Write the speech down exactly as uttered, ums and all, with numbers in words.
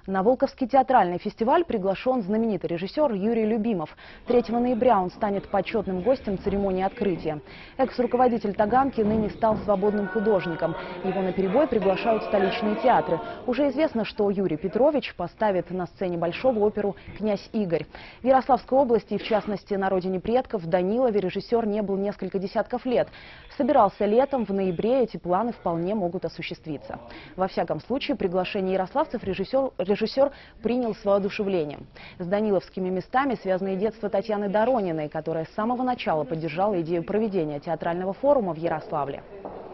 На Волковский театральный фестиваль приглашен знаменитый режиссер Юрий Любимов. третьего ноября он станет почетным гостем церемонии открытия. Экс-руководитель Таганки ныне стал свободным художником. Его наперебой приглашают столичные театры. Уже известно, что Юрий Петрович поставит на сцене Большого оперу «Князь Игорь». В Ярославской области, и в частности на родине предков, в Данилове режиссер не был несколько десятков лет. Собирался летом, в ноябре эти планы вполне могут осуществиться. Во всяком случае, приглашение ярославцев режиссер, режиссер принял с воодушевлением. С даниловскими местами связано и детство Татьяны Дорониной, которая с самого начала поддержала идею проведения театрального форума в Ярославле.